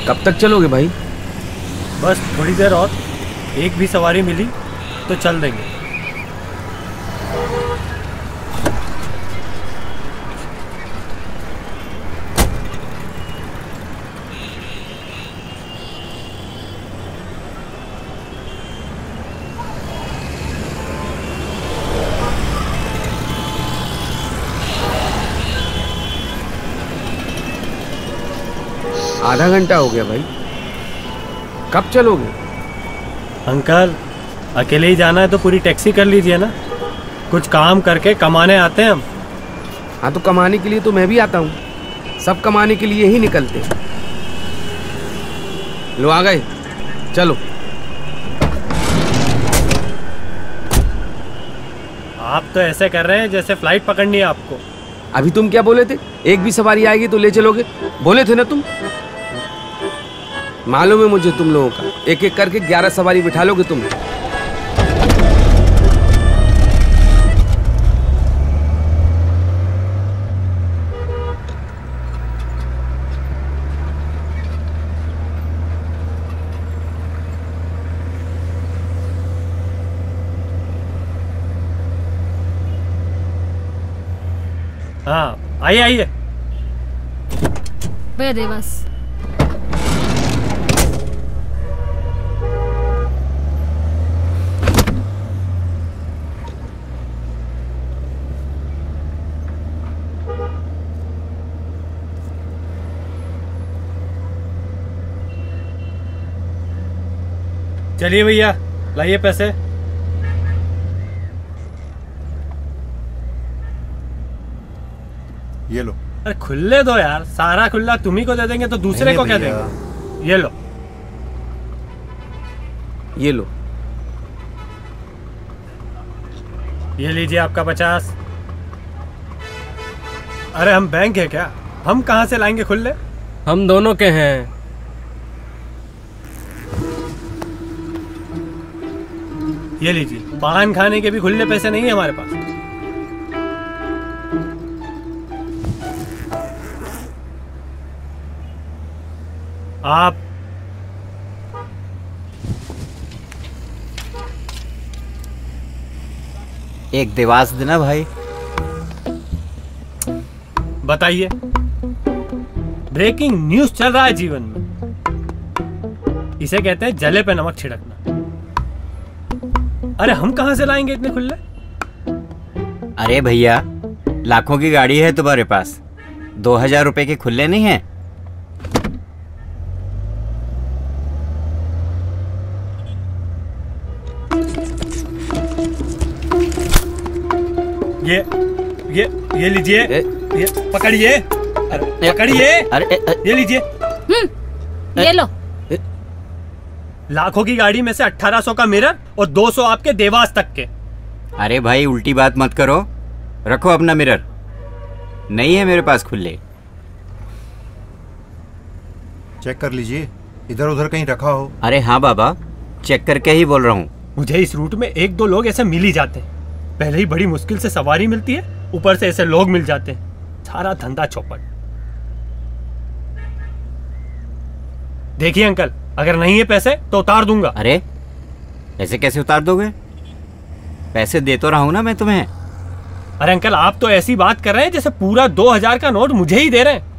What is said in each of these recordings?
कब तक चलोगे भाई? बस थोड़ी देर और, एक भी सवारी मिली तो चल देंगे। आधा घंटा हो गया भाई, कब चलोगे? अंकल, अकेले ही जाना है तो पूरी टैक्सी कर लीजिए ना। कुछ काम करके कमाने आते हैं हम। हाँ तो कमाने के लिए तो मैं भी आता हूँ, सब कमाने के लिए ही निकलते। लो आ गए, चलो। आप तो ऐसे कर रहे हैं जैसे फ्लाइट पकड़नी है आपको। अभी तुम क्या बोले थे? एक भी सवारी आएगी तो ले चलोगे, बोले थे ना तुम। मालूम है मुझे तुम लोगों का, एक एक करके 11 सवारी बिठा लोगे तुम। हाँ आइए आइए। दे बस। चलिए भैया, लाइए पैसे। ये लो। अरे खुले दो यार, सारा खुला तुम्ही को दे देंगे तो दूसरे को क्या देंगे? ये लो। ये लो। ये लीजिए आपका 50। अरे हम बैंक है क्या? हम कहाँ से लाएंगे खुले? हम दोनों के हैं। ये लीजिए, पान खाने के भी खुले पैसे नहीं है हमारे पास। आप एक देवास देना भाई। बताइए, ब्रेकिंग न्यूज चल रहा है जीवन में, इसे कहते हैं जले पे नमक छिड़कना। अरे हम कहां से लाएंगे इतने खुले? अरे भैया, लाखों की गाड़ी है तुम्हारे पास, 2000 रुपए के खुले नहीं है? ये लीजिए, ये पकड़िए, पकड़िए। अरे ये लीजिए। ये लो। लाखों की गाड़ी में से 1800 का मिरर और 200 आपके देवास तक के। अरे भाई उल्टी बात मत करो, रखो अपना मिरर। नहीं है मेरे पास खुले। चेक कर लीजिए, इधर उधर कहीं रखा हो। अरे हाँ बाबा, चेक करके ही बोल रहा हूँ। मुझे इस रूट में 1-2 लोग ऐसे मिल ही जाते हैं। पहले ही बड़ी मुश्किल से सवारी मिलती है, ऊपर से ऐसे लोग मिल जाते हैं। सारा धंधा चौपट। देखिए अंकल, अगर नहीं है पैसे तो उतार दूंगा। अरे ऐसे कैसे उतार दोगे? पैसे दे तो रहा हूं ना मैं तुम्हें। अरे अंकल, आप तो ऐसी बात कर रहे हैं जैसे पूरा 2000 का नोट मुझे ही दे रहे हैं।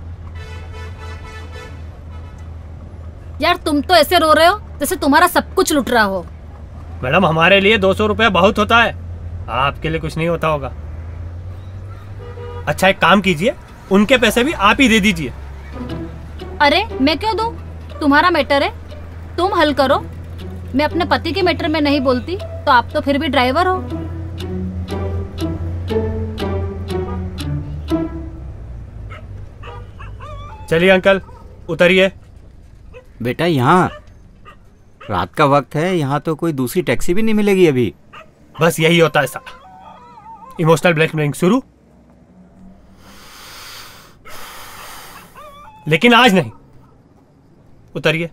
यार तुम तो ऐसे रो रहे हो जैसे तुम्हारा सब कुछ लुट रहा हो। मैडम, हमारे लिए 200 रुपया बहुत होता है, आपके लिए कुछ नहीं होता होगा। अच्छा एक काम कीजिए, उनके पैसे भी आप ही दे दीजिए। अरे मैं क्यों दूं? तुम्हारा मैटर है, तुम हल करो। मैं अपने पति के मैटर में नहीं बोलती, तो आप तो फिर भी ड्राइवर हो। चलिए अंकल, उतरिए। बेटा यहाँ रात का वक्त है, यहाँ तो कोई दूसरी टैक्सी भी नहीं मिलेगी अभी। बस यही होता है साला, इमोशनल ब्लैकमेलिंग शुरू। लेकिन आज नहीं। उतरिए।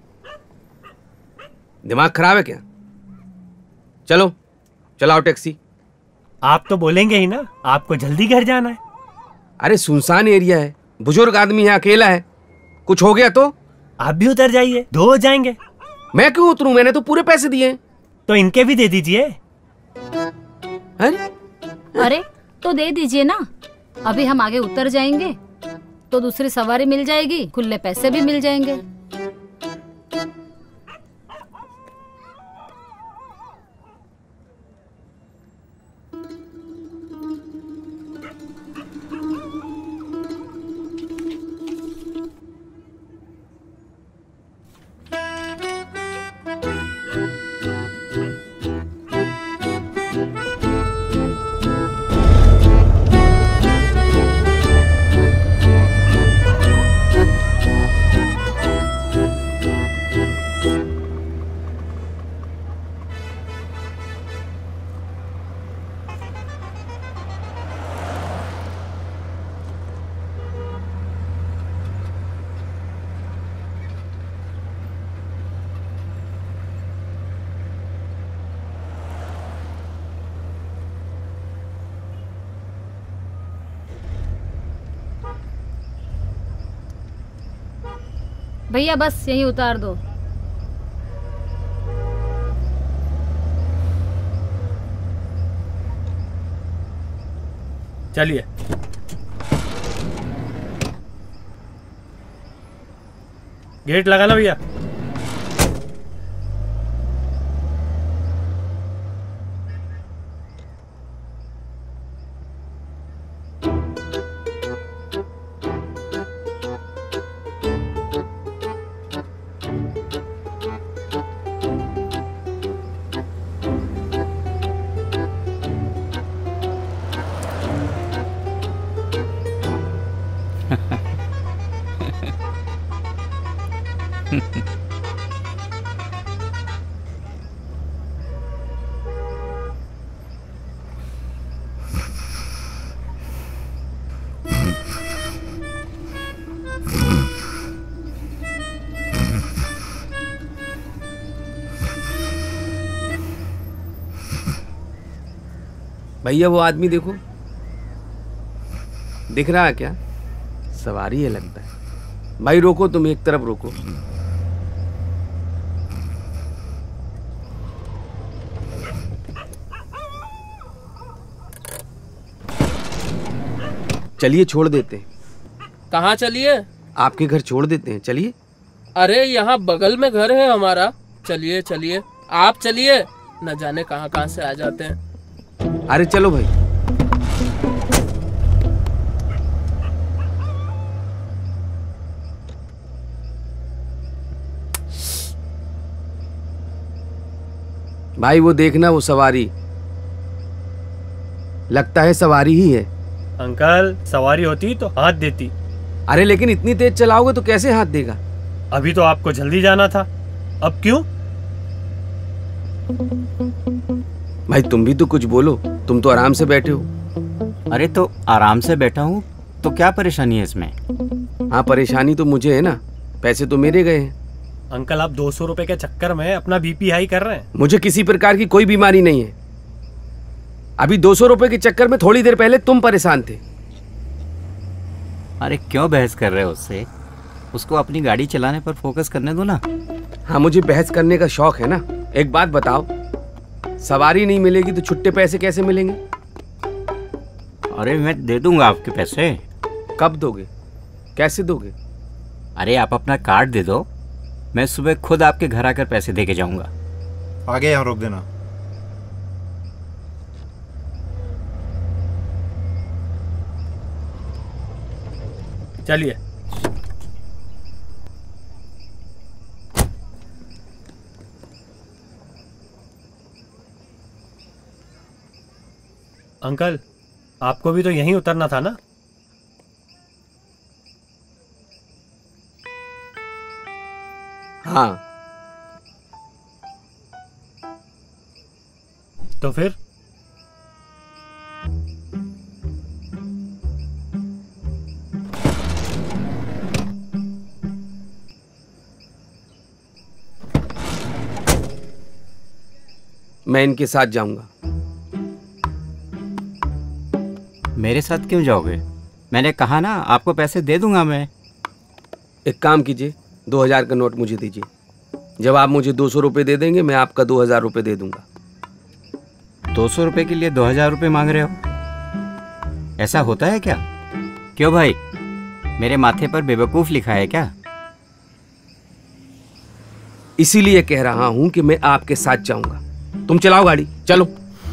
दिमाग खराब है क्या? चलो चलाओ टैक्सी। आप तो बोलेंगे ही ना, आपको जल्दी घर जाना है। अरे सुनसान एरिया है, बुजुर्ग आदमी है, अकेला है, कुछ हो गया तो आप भी उतर जाइए, 2 हो जाएंगे। मैं क्यों उतरूं? मैंने तो पूरे पैसे दिए। तो इनके भी दे दीजिए। अरे तो दे दीजिए ना, अभी हम आगे उतर जाएंगे तो दूसरी सवारी मिल जाएगी, खुले पैसे भी मिल जाएंगे। भैया बस यहीं उतार दो। चलिए। गेट लगाना भैया। भैया वो आदमी देखो, दिख रहा है क्या? सवारी है लगता है। भाई रोको, तुम एक तरफ रोको। चलिए छोड़ देते हैं। कहाँ चलिए? आपके घर छोड़ देते हैं, चलिए। अरे यहाँ बगल में घर है हमारा, चलिए चलिए, आप चलिए, न जाने कहाँ कहाँ से आ जाते हैं। अरे चलो भाई। भाई वो देखना, वो सवारी, लगता है सवारी ही है। अंकल सवारी होती तो हाथ देती। अरे लेकिन इतनी तेज चलाओगे तो कैसे हाथ देगा? अभी तो आपको जल्दी जाना था, अब क्यों? भाई तुम भी तो कुछ बोलो, तुम तो आराम से बैठे हो। अरे तो आराम से बैठा हूँ तो क्या परेशानी है इसमें? हाँ परेशानी तो मुझे है ना, पैसे तो मेरे गए हैं। अंकल आप 200 रुपए के चक्कर में अपना बीपी हाई कर रहे हैं। मुझे किसी प्रकार की कोई बीमारी नहीं है। अभी 200 रुपए के चक्कर में थोड़ी देर पहले तुम परेशान थे। अरे क्यों बहस कर रहे हो उससे? उसको अपनी गाड़ी चलाने पर फोकस करने दो ना। हाँ मुझे बहस करने का शौक है ना। एक बात बताओ, सवारी नहीं मिलेगी तो छुट्टे पैसे कैसे मिलेंगे? अरे मैं दे दूंगा आपके पैसे। कब दोगे? कैसे दोगे? अरे आप अपना कार्ड दे दो, मैं सुबह खुद आपके घर आकर पैसे दे के जाऊंगा। आगे यहाँ रोक देना। चलिए। अंकल आपको भी तो यहीं उतरना था ना? हाँ तो फिर मैं इनके साथ जाऊंगा। मेरे साथ क्यों जाओगे? मैंने कहा ना आपको पैसे दे दूंगा मैं। एक काम कीजिए, 2000 का नोट मुझे दीजिए। जब आप मुझे 200 रुपये दे देंगे मैं आपका 2000 रुपये दे दूंगा। 200 रुपये के लिए 2000 रुपये मांग रहे हो? ऐसा होता है क्या? क्यों भाई, मेरे माथे पर बेवकूफ लिखा है क्या? इसीलिए कह रहा हूं कि मैं आपके साथ जाऊंगा। तुम चलाओ गाड़ी, चलो।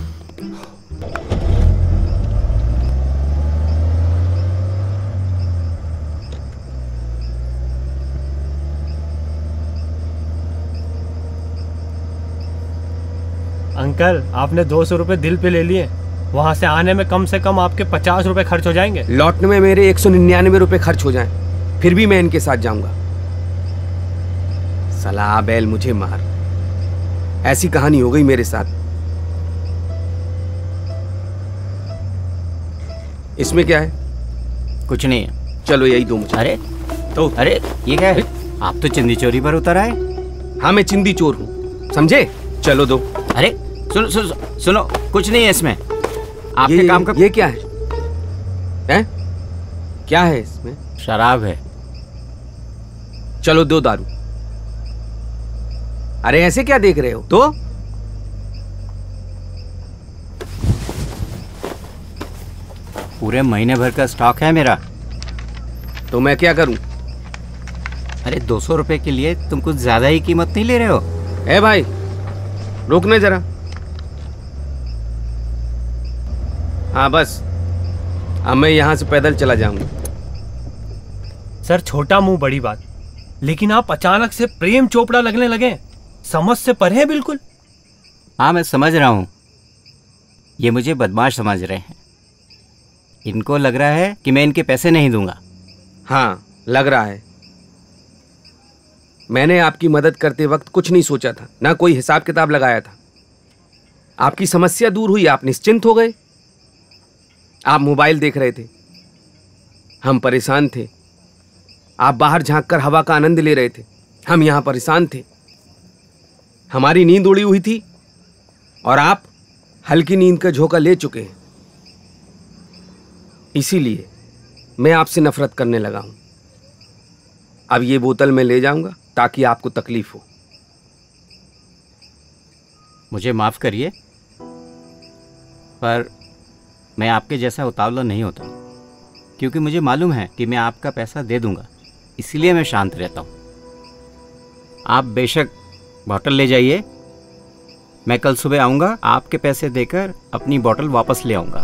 अंकल, आपने 200 रुपये दिल पे ले लिए। वहां से आने में कम से कम आपके 50 रुपये खर्च हो जाएंगे। लौटने में मेरे 199 रुपये खर्च हो जाएं, फिर भी मैं इनके साथ जाऊंगा। साला बैल मुझे मार, ऐसी कहानी हो गई मेरे साथ। इसमें क्या है? कुछ नहीं है। चलो यही दो मुझे। अरे अरे ये क्या है? आप तो चिंदी चोरी पर उतर आए। हाँ मैं चिंदी चोर हूँ, समझे? चलो दो। अरे सुनो, कुछ नहीं है इसमें। आपके ये काम का ये क्या है? हैं? क्या है इसमें? शराब है। चलो दो दारू। अरे ऐसे क्या देख रहे हो? तो पूरे महीने भर का स्टॉक है मेरा। तो मैं क्या करूं? अरे 200 रुपए के लिए तुम कुछ ज्यादा ही कीमत नहीं ले रहे हो? ए भाई रुकना जरा। हाँ बस, अब मैं यहां से पैदल चला जाऊंगा। सर, छोटा मुंह बड़ी बात, लेकिन आप अचानक से प्रेम चोपड़ा लगने लगे। समझ से परे हैं बिल्कुल। हाँ मैं समझ रहा हूँ, ये मुझे बदमाश समझ रहे हैं। इनको लग रहा है कि मैं इनके पैसे नहीं दूंगा। हाँ लग रहा है। मैंने आपकी मदद करते वक्त कुछ नहीं सोचा था, ना कोई हिसाब किताब लगाया था। आपकी समस्या दूर हुई, आप निश्चिंत हो गए। आप मोबाइल देख रहे थे, हम परेशान थे। आप बाहर झांककर हवा का आनंद ले रहे थे, हम यहां परेशान थे। हमारी नींद उड़ी हुई थी और आप हल्की नींद का झोंका ले चुके हैं। इसीलिए मैं आपसे नफरत करने लगा हूं। अब ये बोतल मैं ले जाऊंगा ताकि आपको तकलीफ हो। मुझे माफ करिए, पर मैं आपके जैसा उतावला नहीं होता, क्योंकि मुझे मालूम है कि मैं आपका पैसा दे दूंगा, इसलिए मैं शांत रहता हूँ। आप बेशक बोतल ले जाइए, मैं कल सुबह आऊँगा, आपके पैसे देकर अपनी बोतल वापस ले आऊँगा।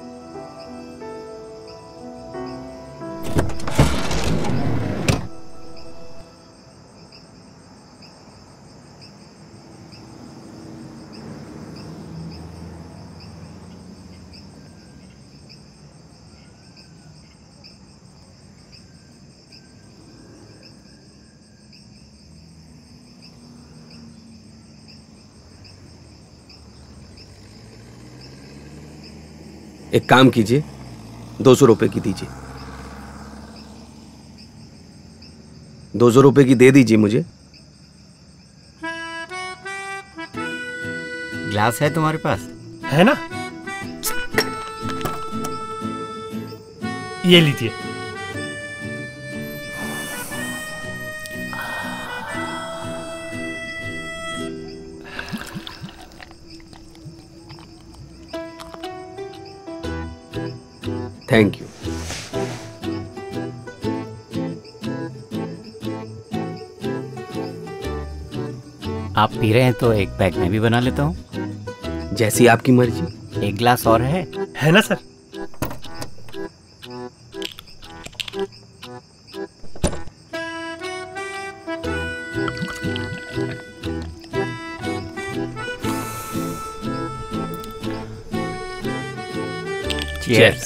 एक काम कीजिए, 200 रुपए की दीजिए। 200 रुपए की दे दीजिए मुझे। ग्लास है तुम्हारे पास? है ना, ये लीजिए। Thank you. आप पी रहे हैं तो एक पैक मैं भी बना लेता हूँ। जैसी आपकी मर्जी। एक ग्लास और है ना सर? Cheers.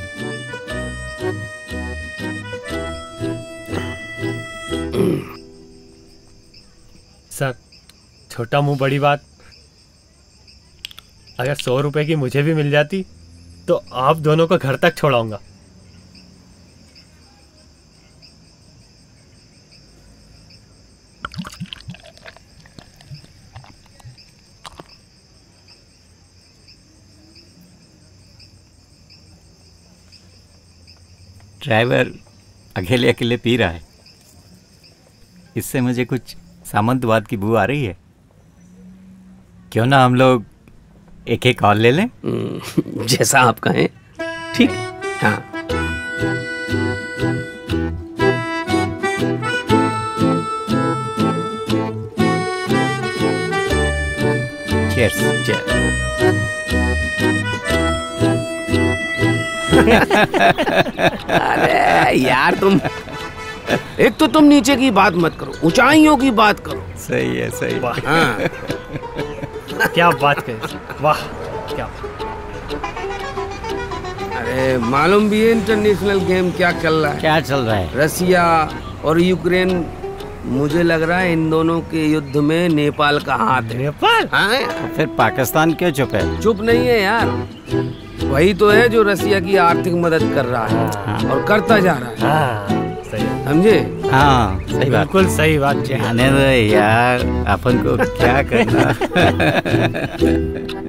सर, छोटा मुंह बड़ी बात। अगर 100 रुपए की मुझे भी मिल जाती तो आप दोनों को घर तक छोड़ाऊंगा। ड्राइवर अकेले अकेले पी रहा है। इससे मुझे कुछ सामंतवाद की बू आ रही है। क्यों ना हम लोग एक एक और ले लें? जैसा आप कहें। ठीक। हाँ। चीयर्स। अरे यार तुम, एक तो तुम नीचे की बात मत करो, ऊंचाइयों की बात करो। सही है, सही। वाह, हाँ। क्या बात कही, वाह क्या। अरे मालूम भी है इंटरनेशनल गेम क्या चल रहा है? क्या चल रहा है? रसिया और यूक्रेन। मुझे लग रहा है इन दोनों के युद्ध में नेपाल का हाथ है। नेपाल? हाँ? फिर पाकिस्तान क्यों चुप है? चुप नहीं है यार, वही तो है जो रसिया की आर्थिक मदद कर रहा है और करता जा रहा है। हाँ, सही है। समझे? हाँ सही बात। बिल्कुल सही बात। जाने दो यार, अपन को क्या करना।